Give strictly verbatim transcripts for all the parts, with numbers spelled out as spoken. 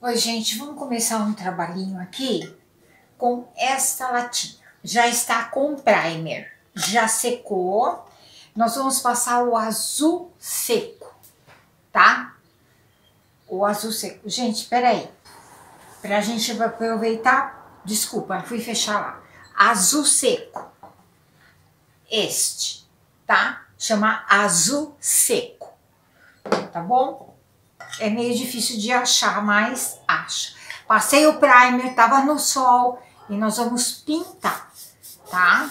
Oi, gente, vamos começar um trabalhinho aqui com esta latinha. Já está com primer, já secou. Nós vamos passar o azul seco, tá? O azul seco. Gente, peraí. Pra gente aproveitar, desculpa, fui fechar lá. Azul seco. Este, tá? Chama azul seco, tá bom? É meio difícil de achar, mas acha. Passei o primer, tava no sol e nós vamos pintar, tá?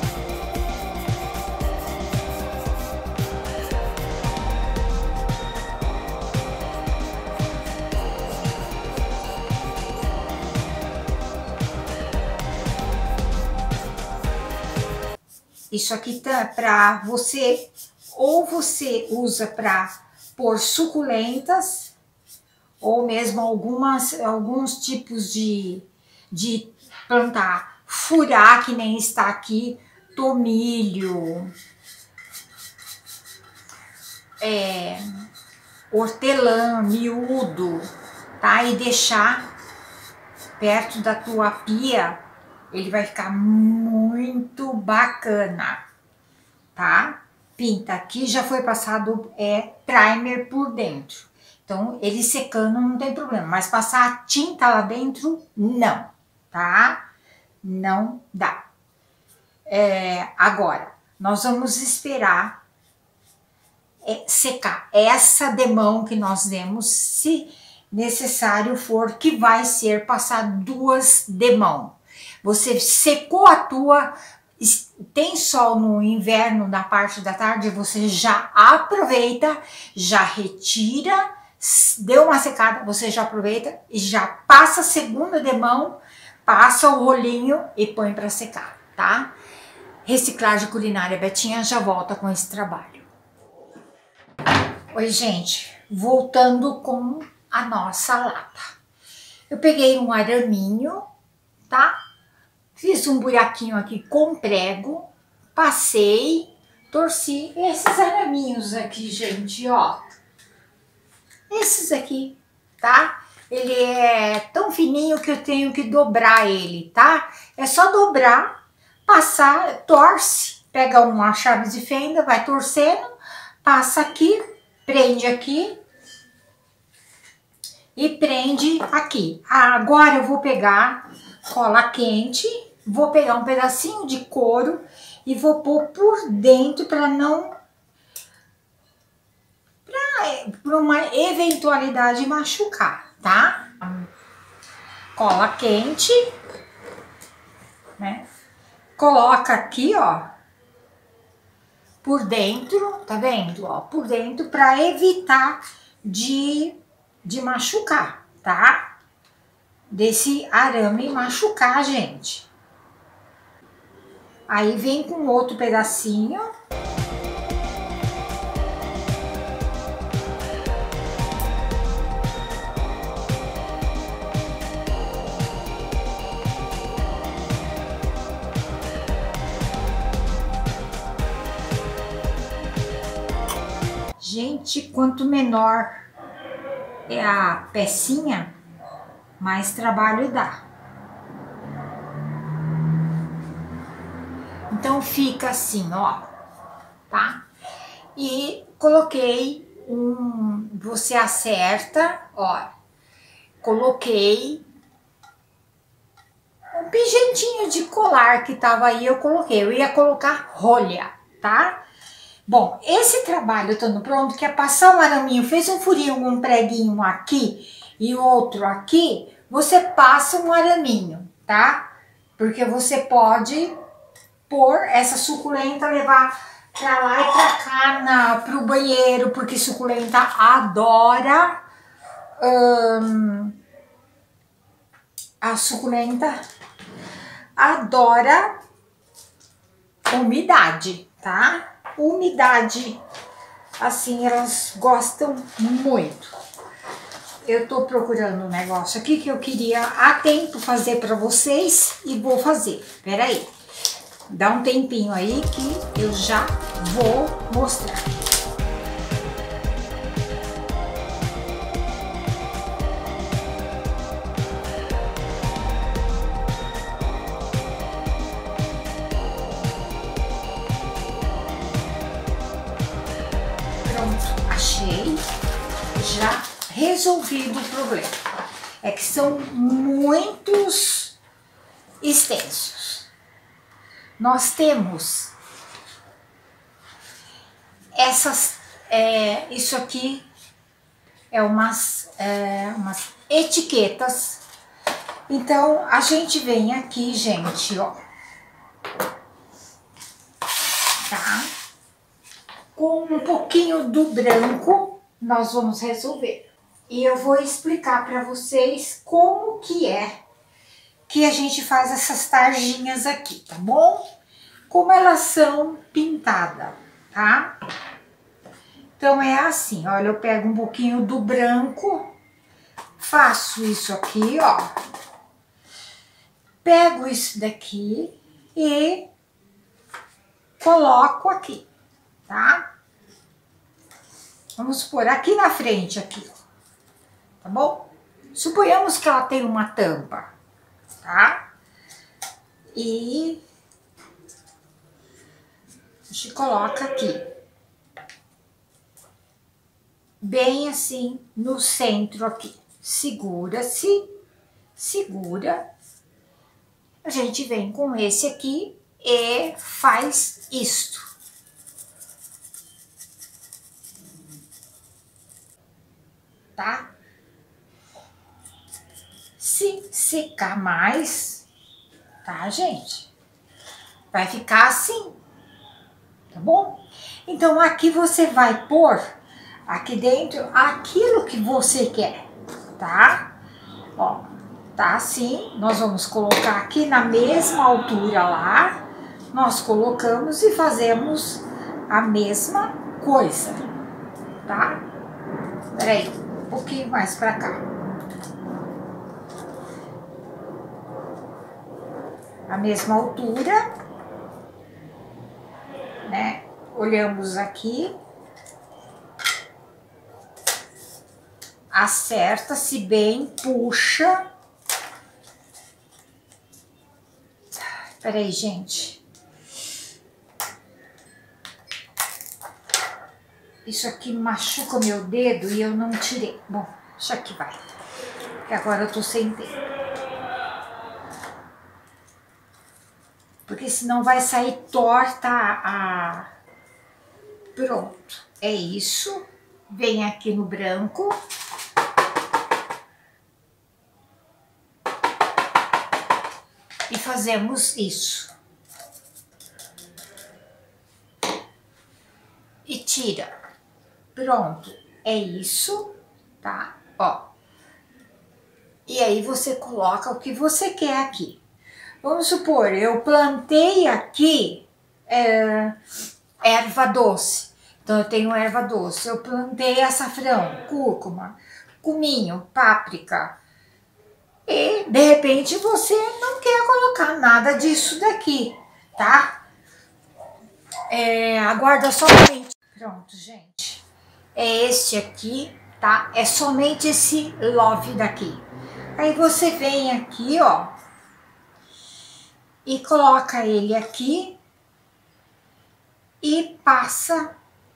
Isso aqui tá pra você, ou você usa pra pôr suculentas, ou mesmo algumas, alguns tipos de, de plantar, furar, que nem está aqui, tomilho, é, hortelã, miúdo, tá? E deixar perto da tua pia, ele vai ficar muito bacana, tá? Pinta aqui, já foi passado é, primer por dentro. Então, ele secando não tem problema, mas passar a tinta lá dentro, não, tá? Não dá. É, agora, nós vamos esperar é, secar essa demão que nós demos, se necessário for, que vai ser passar duas demão. Você secou a tua... Tem sol no inverno, na parte da tarde, você já aproveita, já retira, deu uma secada, você já aproveita e já passa a segunda demão, passa o rolinho e põe para secar, tá? Reciclagem Culinária Betinha já volta com esse trabalho. Oi, gente, voltando com a nossa lata. Eu peguei um araminho, tá? Fiz um buraquinho aqui com prego, passei, torci esses araminhos aqui, gente, ó. Esses aqui, tá? Ele é tão fininho que eu tenho que dobrar ele, tá? É só dobrar, passar, torce, pega uma chave de fenda, vai torcendo, passa aqui, prende aqui e prende aqui. Agora eu vou pegar cola quente, vou pegar um pedacinho de couro e vou pôr por dentro para não... para uma eventualidade machucar, tá? Cola quente, né? Coloca aqui, ó, por dentro, tá vendo? Ó, por dentro para evitar de, de machucar, tá? Desse arame machucar a gente. Aí vem com outro pedacinho. Gente, quanto menor é a pecinha, mais trabalho dá. Então fica assim, ó, tá? E coloquei um, você acerta, ó, coloquei um pingentinho de colar que tava aí, eu coloquei, eu ia colocar rolha, tá? Bom, esse trabalho estando pronto, que é passar um araminho, fez um furinho, um preguinho aqui e outro aqui, você passa um araminho, tá? Porque você pode pôr essa suculenta, levar pra lá e pra cá, na, pro banheiro, porque suculenta adora, hum, a suculenta adora umidade, tá? Umidade, assim, elas gostam muito. Eu tô procurando um negócio aqui que eu queria a tempo fazer pra vocês e vou fazer. Pera aí. Dá um tempinho aí que eu já vou mostrar. resolvido o problema. É que são muitos extensos. Nós temos essas, é, isso aqui é umas, é, umas etiquetas. Então, a gente vem aqui, gente, ó, tá? Com um pouquinho do branco, nós vamos resolver. E eu vou explicar para vocês como que é que a gente faz essas tarjinhas aqui, tá bom? Como elas são pintadas, tá? Então, é assim, olha, eu pego um pouquinho do branco, faço isso aqui, ó. Pego isso daqui e coloco aqui, tá? Vamos pôr aqui na frente, aqui, ó, tá bom? Suponhamos que ela tem uma tampa, tá? E a gente coloca aqui, bem assim, no centro aqui. Segura-se, segura. A gente vem com esse aqui e faz isto. Tá? Se secar mais, tá, gente? Vai ficar assim, tá bom? Então, aqui você vai pôr aqui dentro aquilo que você quer, tá? Ó. Tá assim, nós vamos colocar aqui na mesma altura lá, nós colocamos e fazemos a mesma coisa, tá? Peraí, um pouquinho mais pra cá. A mesma altura, né? Olhamos aqui, acerta-se bem, puxa. Peraí, gente. Isso aqui machuca o meu dedo e eu não tirei. Bom, deixa que vai. Porque agora eu tô sem dedo. Porque senão vai sair torta a... Pronto. É isso. Vem aqui no branco. E fazemos isso. E tira. Pronto. É isso, tá? Ó. E aí você coloca o que você quer aqui. Vamos supor, eu plantei aqui é, erva doce. Então, eu tenho erva doce. Eu plantei açafrão, cúrcuma, cominho, páprica. E, de repente, você não quer colocar nada disso daqui, tá? É, aguarda somente. Pronto, gente. É este aqui, tá? É somente esse love daqui. Aí você vem aqui, ó. E coloca ele aqui. E passa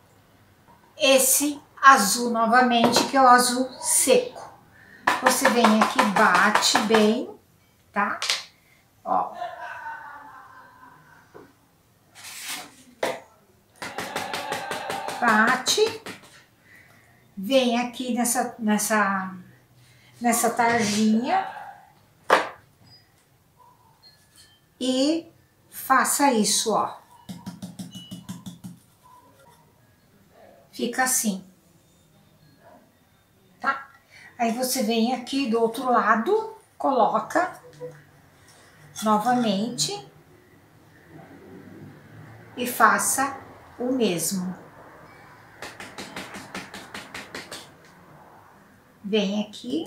esse azul novamente, que é o azul seco. Você vem aqui, bate bem, tá? Ó. Bate. Vem aqui nessa, nessa, nessa tarjinha. E faça isso, ó. Fica assim. Tá? Aí você vem aqui do outro lado, coloca novamente e faça o mesmo. Vem aqui.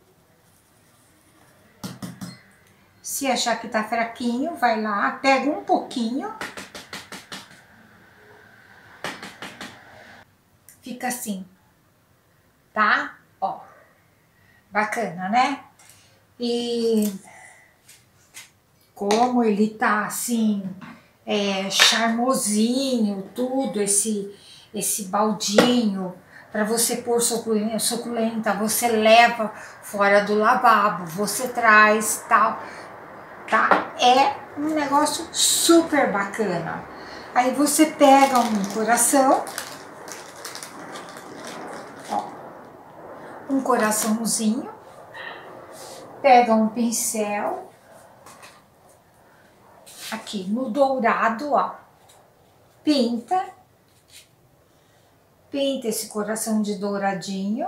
Se achar que tá fraquinho, vai lá, pega um pouquinho. Fica assim, tá? Ó. Bacana, né? E como ele tá assim, é, charmosinho, tudo, esse, esse baldinho, para você pôr suculenta, você leva fora do lavabo, você traz, tal, tá? É um negócio super bacana. Aí você pega um coração, ó, um coraçãozinho, pega um pincel, aqui no dourado, ó, pinta, pinta esse coração de douradinho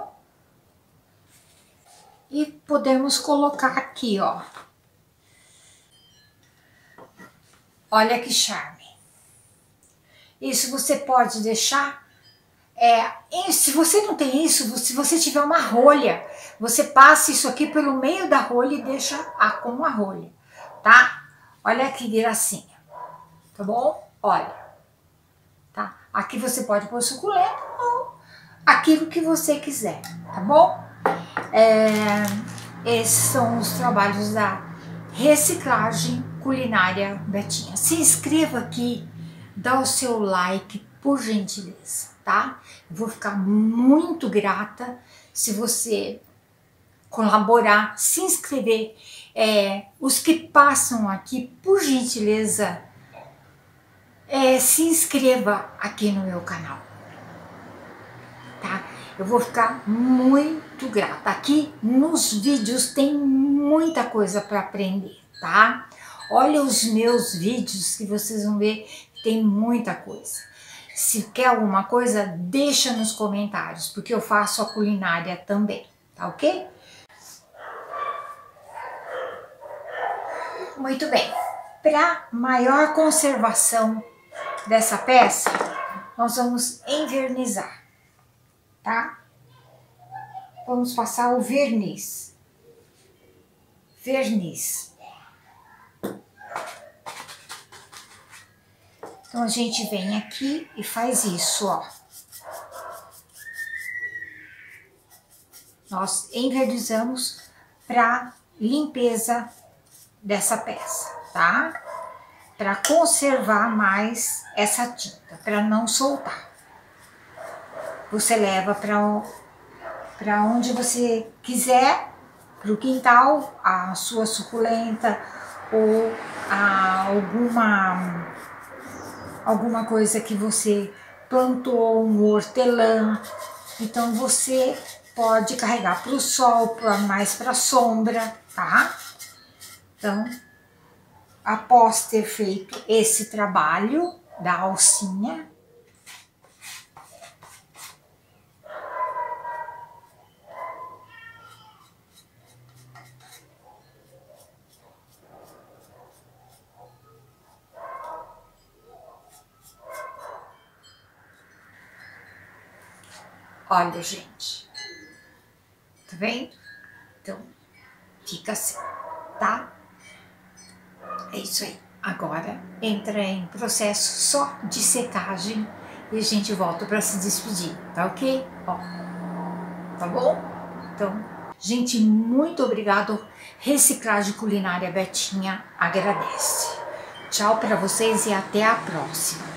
e podemos colocar aqui, ó. Olha que charme. Isso você pode deixar, é, se você não tem isso, se você tiver uma rolha, você passa isso aqui pelo meio da rolha e deixa a, com a rolha, tá? Olha que gracinha, tá bom? Olha, tá? Aqui você pode pôr suculenta ou aquilo que você quiser, tá bom? É, esses são os trabalhos da Reciclagem Culinária Betinha. Se inscreva aqui, dá o seu like, por gentileza, tá? Eu vou ficar muito grata se você colaborar, se inscrever. É, os que passam aqui, por gentileza, é, se inscreva aqui no meu canal, tá? Eu vou ficar muito grata. Aqui nos vídeos tem muita coisa para aprender, tá? Olha os meus vídeos que vocês vão ver, tem muita coisa. Se quer alguma coisa, deixa nos comentários, porque eu faço a culinária também, tá ok? Muito bem. Para maior conservação dessa peça, nós vamos envernizar, tá? Vamos passar o verniz. Verniz. Então a gente vem aqui e faz isso, ó. Nós envernizamos para limpeza dessa peça, tá? Para conservar mais essa tinta, para não soltar. Você leva para para onde você quiser, para o quintal, a sua suculenta ou a alguma alguma coisa que você plantou, um hortelã. Então você pode carregar para o sol, pra, mais para a sombra, tá? Então, após ter feito esse trabalho da alcinha, olha, gente, tá vendo? Então, fica assim, tá? É isso aí. Agora entra em processo só de secagem e a gente volta para se despedir, tá ok? Ó, tá bom? Então, gente, muito obrigado. Reciclagem Culinária Betinha agradece. Tchau para vocês e até a próxima.